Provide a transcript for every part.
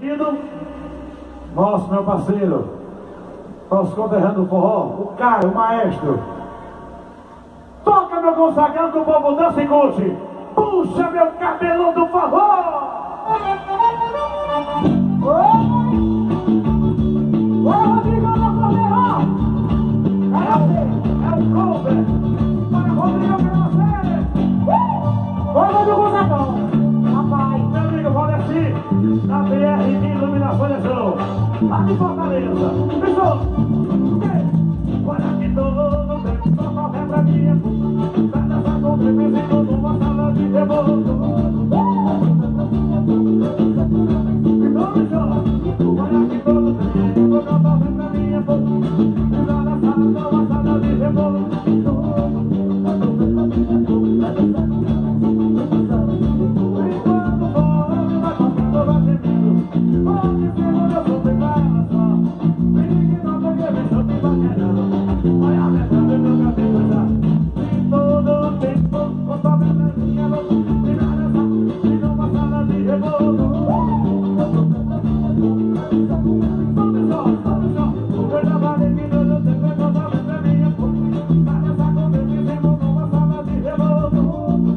pedido, nosso, meu parceiro, nosso conterrâneo do forró, o Caio, o maestro. Toca, meu consagrado, que o povo dança e curte. Puxa, meu cabelão do forró. Oi, Rodrigo, do forró. É o cover. Para Rodrigo, pra você. Oi, meu consagrado. Papai. Meu amigo, vale assim. Na BR de Iluminação de Show. Lá de Fortaleza. Pessoal. Olha que todo tempo só corre pra mim. Pra dançar com o numa sala de rebolso. Então me chama. Olha que todo tempo só corre pra mim. Pra dançar numa sala de rebolso. Enquanto for, vai passando, vai gemendo. Pode ser onde eu sou, tem mais só. Vem que não tem que ver, só tem baqueirão. Olha a verdade, meu cabelo já. Em todo tempo, com sua bebezinha louca. E na dança, e numa sala de rebolso. Sobe só. Eu já falei que todo tempo é com sua bebezinha. Pra dançar com meu vizinho numa sala de rebolso.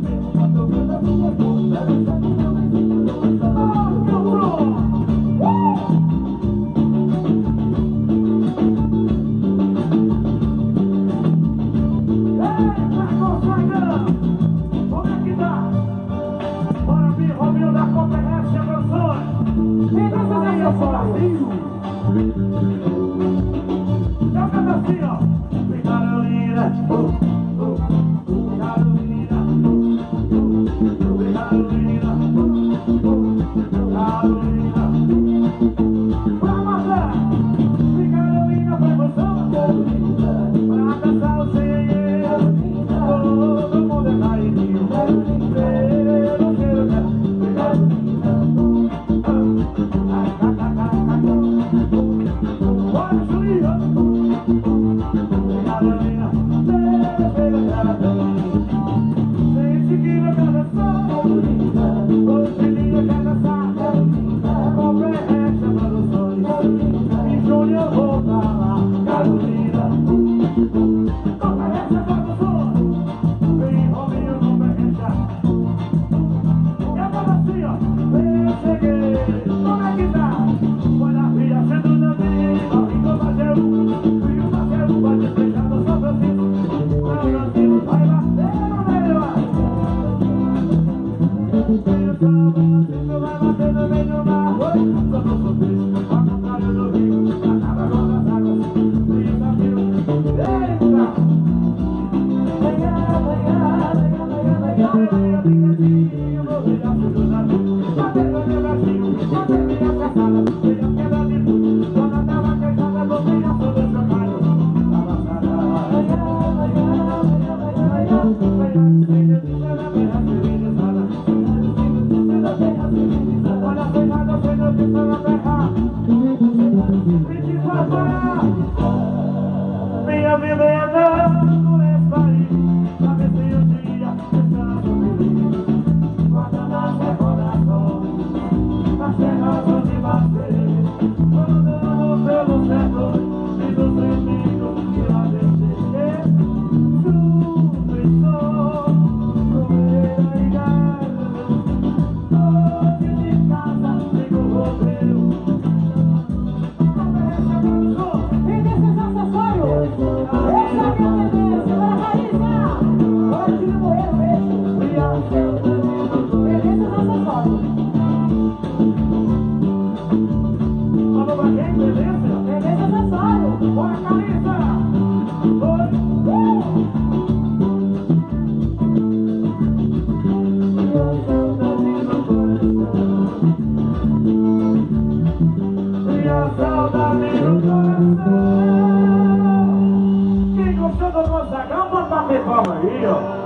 Minha vida é andando nesse país, pra ver se um dia estamos felizes. Guardando as recordações, nas terras onde bater, andando pelo centro e dos inimigos que lá deixei. Chuva e sol, poeira e galho, noite de casa, sigo o roteiro. Quem gostou do nosso dragão, pode bater palma aí, ó.